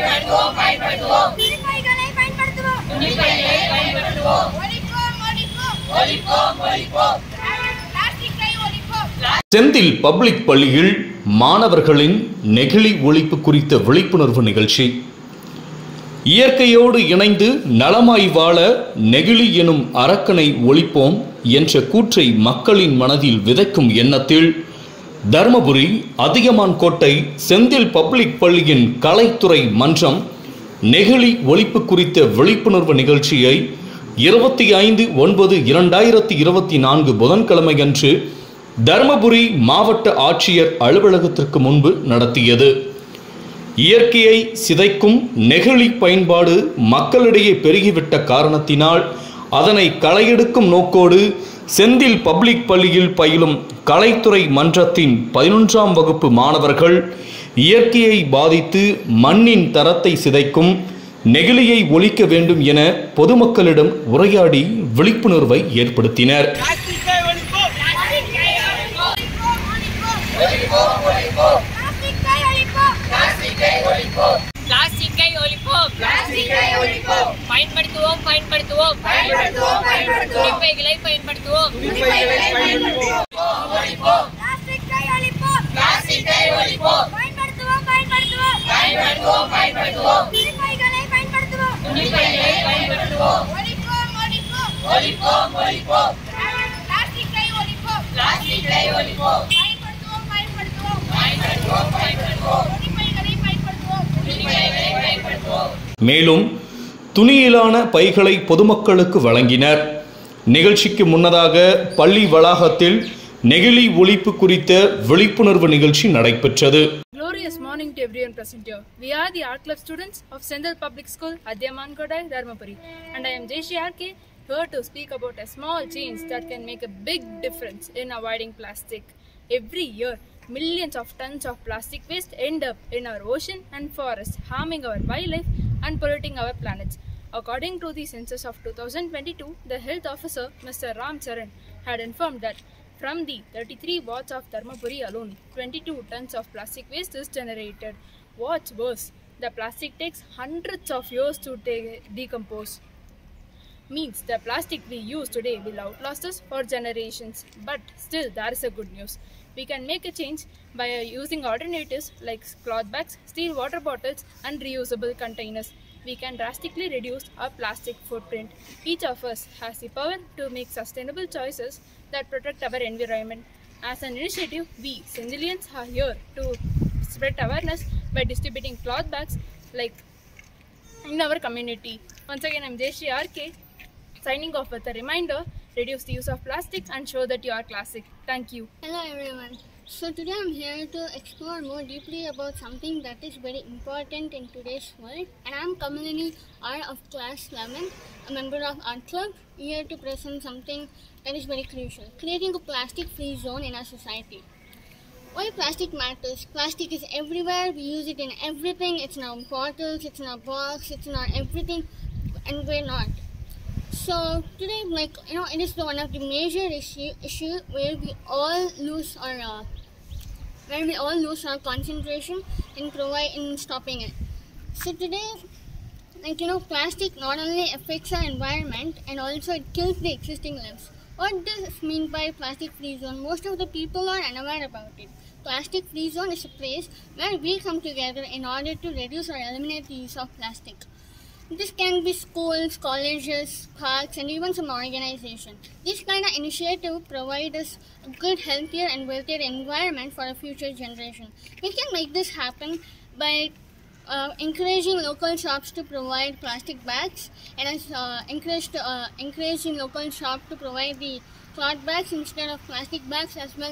Senthil public பள்ளியில் மாணவர்களின் நெகிழி ஒழிப்பு குறித்த விழிப்புணர்வு நிகழ்ச்சி. இயற்கையோடு இணைந்து நலமாய் வாழ நெகிழி எனும் அரக்கனை ஒழிப்போம் என்ற கூற்றை மக்களின் மனதில் விதைக்கும் எண்ணத்தில் தர்மபுரி அதியமான் கோட்டை செந்தில் பப்ளிக் பள்ளியின் கலைத்துறை மன்றம் நெகிழி ஒழிப்பு குறித்த விழிப்புணர்வு நிகழ்ச்சியை 25/9/2024 புதன்கிழமையன்று தர்மபுரி மாவட்ட ஆட்சியர் அலுவலகத்திற்கு முன்பு நடத்தியது. இயற்கையை சிதைக்கும் நெகிழி பயன்பாடு மக்களிடையே பெருகிவிட்ட காரணத்தினால் அதனை களையெடுக்கும் நோக்கோடு செந்தில் பப்ளிக் பள்ளியில் பயிலும் கலைத்துறை மன்றத்தின் 11ஆம் வகுப்பு மாணவர்கள் இயற்கையை பாதித்து மண்ணின் தரத்தை சிதைக்கும் நெகிழியை ஒழிக்க வேண்டும் என பொதுமக்களிடம் உரையாடி விழிப்புணர்வை ஏற்படுத்தினர். பயன்படுத்துவோம் குடிப்பைகளை பயன்படுத்துவோம். மேலும் துணியிலான பைகளை பொதுமக்களுக்கு வழங்கினர். நிகழ்ச்சிக்கு முன்னதாக பள்ளி வளாகத்தில் நெகிழி ஒழிப்பு குறித்த விழிப்புணர்வு நிகழ்ச்சி நடைபெற்றது. Glorious morning to everyone present here. We are the art club students of Sendal Public School, Adiyaman Kodai, Dharmapuri, and I am JCRK, here to speak about a small change that can make a big difference in avoiding plastic. Every year, millions of tons of plastic waste end up in our ocean and forests, harming our wildlife and polluting our planet. According to the census of 2022, the health officer, Mr. Ram Charan, had informed that from the 33 wards of Dharmapuri alone, 22 tons of plastic waste is generated. What's worse, the plastic takes hundreds of years to decompose. Means the plastic we use today will outlast us for generations. But still, there is a good news. We can make a change by using alternatives like cloth bags, steel water bottles, and reusable containers. We can drastically reduce our plastic footprint. Each of us has the power to make sustainable choices that protect our environment. As an initiative, we Sendilians are here to spread awareness by distributing cloth bags like in our community. Once again, I am JCRK, signing off with a reminder: reduce the use of plastic and show that you are classic. Thank you. Hello everyone. So today I'm here to explore more deeply about something that is very important in today's world, and I'm Kamalini R of class 11, a member of Art Club, here to present something that is very crucial: creating a plastic-free zone in our society. Why plastic matters? Plastic is everywhere. We use it in everything. It's in our bottles, it's in our box, it's in our everything, and we're not. So today, it is one of the major issue where we all lose our concentration in stopping it. So today, plastic not only affects our environment and also it kills the existing lives. What does this mean by plastic-free zone? Most of the people are unaware about it. Plastic-free zone is a place where we come together in order to reduce or eliminate the use of plastic. This can be schools, colleges, parks, and even some organization. This kind of initiative provides us a good, healthier, and wealthier environment for a future generation. We can make this happen by encouraging local shops to provide plastic bags, and encouraging local shops to provide the cloth bags instead of plastic bags, as well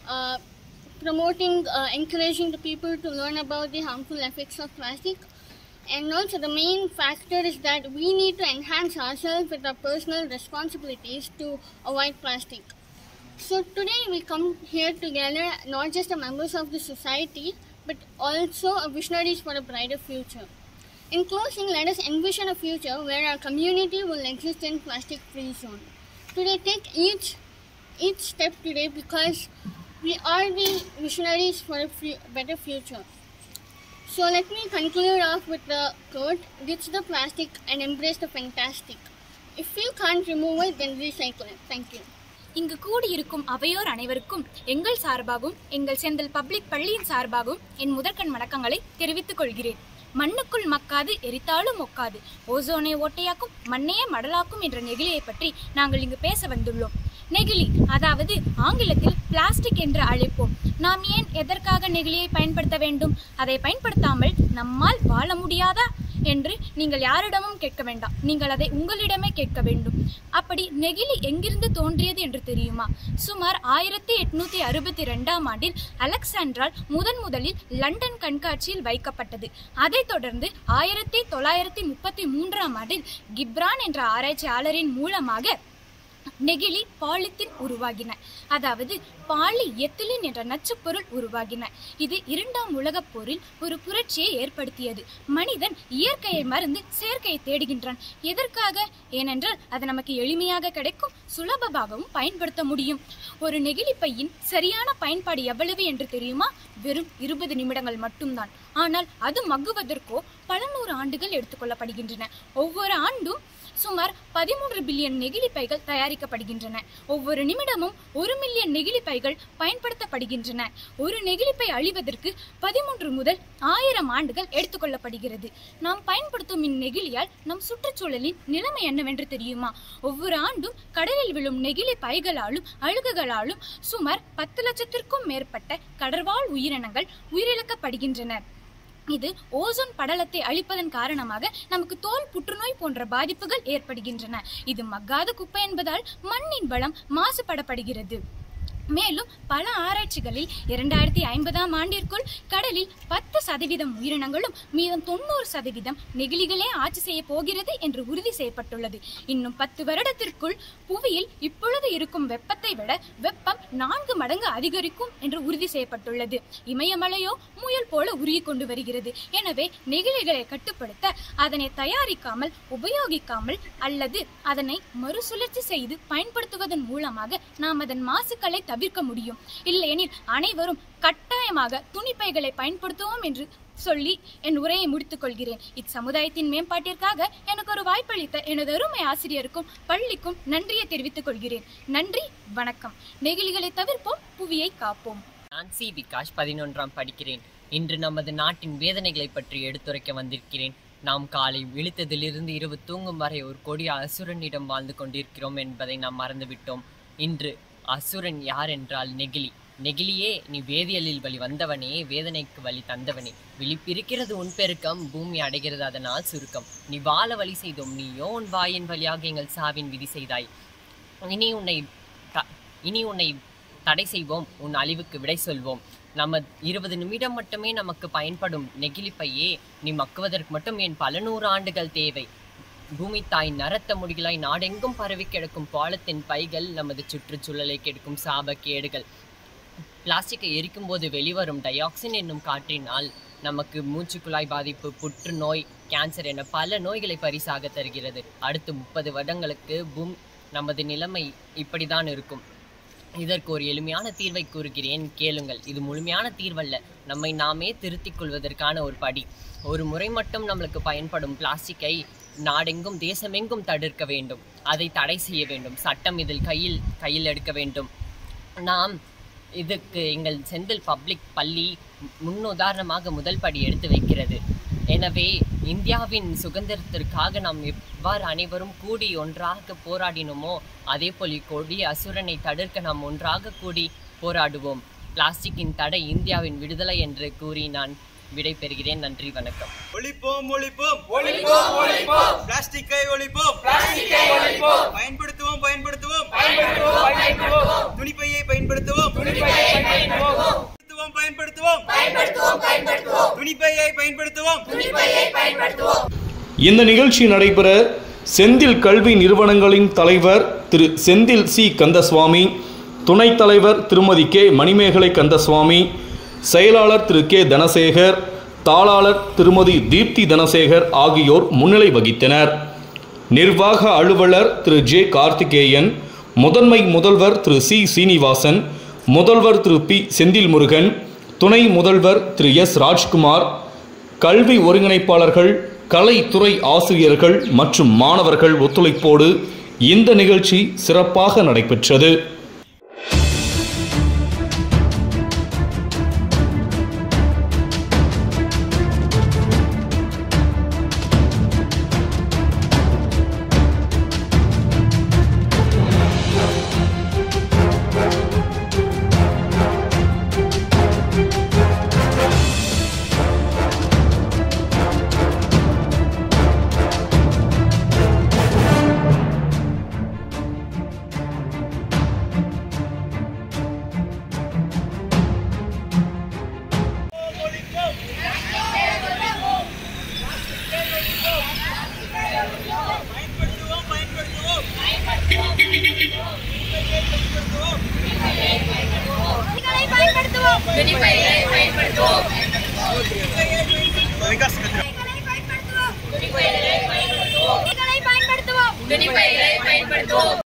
encouraging the people to learn about the harmful effects of plastic. And also the main factor is that we need to enhance ourselves with our personal responsibilities to avoid plastic. So today we come here together, not just as members of the society, but also visionaries for a brighter future. In closing, let us envision a future where our community will exist in plastic-free zone. Today, take each step today, because we are the visionaries for a better future. So let me conclude off with the quote, ditch the plastic and embrace the fantastic. If you can't remove it, then recycle it. Thank you. இங்கு கூடியிருக்கும் அவையோர் அனைவருக்கும் எங்கள் சார்பாகவும் எங்கள் Senthil public பள்ளியின் சார்பாகவும் என் முதற்கண் வணக்கங்களை தெரிவித்துக் கொள்கிறேன். மண்ணுக்குள் மக்காது எரித்தாலும் மொக்காது, ஓசோனை ஓட்டையாக்கும் மண்ணையே மடலாக்கும் என்ற நெகிழியை பற்றி நாங்கள் இங்கு பேச வந்துள்ளோம். நெகிழி, அதாவது ஆங்கிலத்தில் பிளாஸ்டிக் என்று அழைப்போம். நாம் ஏன் எதற்காக நெகிழியை பயன்படுத்த வேண்டும்? அதை பயன்படுத்தாமல் நம்மால் வாழ முடியாதா என்று நீங்கள் யாரிடமும் கேட்க வேண்டாம். நீங்கள் அதை உங்களிடமே கேட்க வேண்டும். அப்படி நெகிழி எங்கிருந்து தோன்றியது என்று தெரியுமா? சுமார் 1862ஆம் ஆண்டில் அலெக்சாண்டரால் முதலில் லண்டன் கண்காட்சியில் வைக்கப்பட்டது. அதைத் தொடர்ந்து 1933ஆம் ஆண்டில் கிப்ரான் என்ற ஆராய்ச்சியாளரின் மூலமாக நெகிழி பாலித்தீன் உருவாகின. அதாவது பாலிஎத்திலீன் என்ற நச்சுப்பொருள் உருவாகின. இது 2ஆம் உலகப் போரில் ஒரு புரட்சியை ஏற்படுத்தியது. மனிதன் இயற்கையை மறந்து செயற்கையை தேடுகின்றான். எதற்காக? ஏனென்றால் அது நமக்கு எளிமையாக கிடைக்கும், சுலபமாகவும் பயன்படுத்த முடியும். ஒரு நெகிழி பையின் சரியான பயன்பாடு எவ்வளவு என்று தெரியுமா? வெறும் 20 நிமிடங்கள் மட்டும்தான். ஆனால் அது மக்குவதற்கோ பல 100 ஆண்டுகள் எடுத்துக்கொள்ளப்படுகின்றன. ஒவ்வொரு ஆண்டும் சுமார் 13 பில்லியன் நெகிழி பைகள் தயாரிக்கப்படுகின்றன. ஒவ்வொரு நிமிடமும் 1 மில்லியன் நெகிழி பைகள் பயன்படுத்தப்படுகின்றன. ஒரு நெகிழிப்பை அழிவதற்கு 13 முதல் 1000 ஆண்டுகள் எடுத்துக்கொள்ளப்படுகிறது. நாம் பயன்படுத்தும் இந்நெகிழியால் நம் சுற்றுச்சூழலின் நிலைமை என்னவென்று தெரியுமா? ஒவ்வொரு ஆண்டும் கடலில் விழும் நெகிழி பைகளாலும் அழுகுகளாலும் சுமார் 10 லட்சத்திற்கும் மேற்பட்ட கடற்வாழ் உயிரினங்கள் உயிரிழக்கப்படுகின்றன. இது ஓசோன் படலத்தை அழிப்பதன் காரணமாக நமக்கு தோல் புற்றுநோய் போன்ற பாதிப்புகள் ஏற்படுகின்றன. இது மக்காத குப்பை என்பதால் மண்ணின் வளம் மாசுபடப்படுகிறது. மேலும் பல ஆராய்ச்சிகளில் 2050ஆம் ஆண்டிற்குள் கடலில் 10% உயிரினங்களும் மீதம் 90% நெகிழிகளே ஆட்சி செய்ய போகிறது என்று உறுதி செய்யப்பட்டுள்ளது. இன்னும் 10 வருடத்திற்குள் புவியில் இப்பொழுது இருக்கும் வெப்பத்தை விட வெப்பம் 4 மடங்கு அதிகரிக்கும் என்று உறுதி செய்யப்பட்டுள்ளது. இமயமலையோ முயல் போல உருகி கொண்டு வருகிறது. எனவே நெகிழிகளை கட்டுப்படுத்த அதனை தயாரிக்காமல், உபயோகிக்காமல் அல்லது அதனை மறுசுழற்சி செய்து பயன்படுத்துவதன் மூலமாக நாம் அதன் மாசுக்களை தவிர்க்க முடியும். இல்லையெனில் அனைவரும் கட்டாயமாக துணிப்பைகளை பயன்படுத்துவோம் என்று சொல்லி என் உரையை முடித்துக் கொள்கிறேன். இச்சமுதாயத்தின் மேம்பாட்டிற்காக எனக்கு ஒரு வாய்ப்பளித்த எனது அருமை ஆசிரியருக்கும் பள்ளிக்கும் நன்றியை தெரிவித்துக் கொள்கிறேன். நன்றி, வணக்கம். நெகிழிகளை தவிர்ப்போம், புவியை காப்போம். நான் சி விகாஷ், 11ஆம் படிக்கிறேன். இன்று நமது நாட்டின் வேதனைகளை பற்றி எடுத்துரைக்க வந்திருக்கிறேன். நாம் காலை விழித்ததிலிருந்து இரவு தூங்கும் வரை ஒரு கொடிய அசுரனிடம் வாழ்ந்து கொண்டிருக்கிறோம் என்பதை நாம் மறந்துவிட்டோம். இன்று அசுரன் யார் என்றால் நெகிழி. நெகிழியே, நீ வேதியியலில் வழி வந்தவனே, வேதனைக்கு வழி தந்தவனே. விழிப்பிருக்கிறது உன் பெருக்கம், பூமி அடைகிறது அதனால் சுருக்கம். நீ வாழ வழி செய்தோம், நீயோ உன் வாயின் வழியாக எங்கள் சாவின் விதி செய்தாய். இனி உன்னை தடை செய்வோம், உன் அழிவுக்கு விடை சொல்வோம். நம்ம 20 நிமிடம் மட்டுமே நமக்கு பயன்படும் நெகிழிப்பையே நீ மக்குவதற்கு மட்டும் என் பல 100 ஆண்டுகள் தேவை. பூமி தாய் நரத்த முடிகளாய் நாடெங்கும் பரவி கிடக்கும் பாலத்தின் பைகள் நமது சுற்றுச்சூழலை கெடுக்கும் சாபக்கேடுகள். பிளாஸ்டிக்கை எரிக்கும் போது வெளிவரும் டையாக்சின் என்னும் காற்றினால் நமக்கு மூச்சுக்குழாய் பாதிப்பு, புற்றுநோய், கேன்சர் என பல நோய்களை பரிசாக தருகிறது. அடுத்து 30 வருடங்களுக்கு நமது நிலைமை இப்படிதான் இருக்கும். இதற்கு ஒரு எளிமையான தீர்வை கூறுகிறேன், கேளுங்கள். இது முழுமையான தீர்வல்ல, நம்மை நாமே திருத்திக் கொள்வதற்கான ஒரு படி. ஒரு முறை மட்டும் நம்மளுக்கு பயன்படும் பிளாஸ்டிக்கை நாடெங்கும் தேசமெங்கும் தடுக்க வேண்டும். அதை தடை செய்ய வேண்டும். சட்டம் இதில் கையில் எடுக்க வேண்டும். நாம் இதுக்கு எங்கள் செந்தில் பப்ளிக் பள்ளி முன்னுதாரணமாக முதல் படி எடுத்து வைக்கிறது. எனவே இந்தியாவின் சுதந்திரத்திற்காக நாம் எவ்வாறு அனைவரும் கூடி ஒன்றாக போராடினோமோ அதே போல் கொடிய அசுரனை தடுக்க நாம் ஒன்றாக கூடி போராடுவோம். பிளாஸ்டிக்கின் தடை இந்தியாவின் விடுதலை என்று கூறி நான் விடை பெறுகிறேன். நன்றி, வணக்கம். ஒழிப்போம் ஒழிப்போம் ஒழிப்போம் ஒழிப்போம் பிளாஸ்டிக்கை ஒழிப்போம் பிளாஸ்டிக்கை ஒழிப்போம் பயன்படுத்துவோம் பயன்படுத்துவோம் பயன்படுத்துவோம் பயன்படுத்துவோம் துணிப்பையை பயன்படுத்துவோம் துணிப்பையை பயன்படுத்துவோம் பயன்படுத்துவோம் பயன்படுத்துவோம் பயன்படுத்துவோம் துணிப்பையை பயன்படுத்துவோம் துணிப்பையை பயன்படுத்துவோம். இந்த நிகழ்ச்சி நடைபெற செந்தில் கல்வி நிறுவனங்களின் தலைவர் திரு செந்தில் சி கந்தசுவாமி, துணைத் தலைவர் திருமதி கே மணிமேகலை கந்தசுவாமி, செயலாளர் திரு கே தனசேகர், தாளாளர் திருமதி தீப்தி தனசேகர் ஆகியோர் முன்னிலை வகித்தனர். நிர்வாக அலுவலர் திரு ஜே கார்த்திகேயன், முதன்மை முதல்வர் திரு சி சீனிவாசன், முதல்வர் திரு பி செந்தில் முருகன், துணை முதல்வர் திரு எஸ் ராஜ்குமார், கல்வி ஒருங்கிணைப்பாளர்கள், கலைத்துறை ஆசிரியர்கள் மற்றும் மாணவர்கள் ஒத்துழைப்போடு இந்த நிகழ்ச்சி சிறப்பாக நடைபெற்றது. பயன்படுத்துவோம்.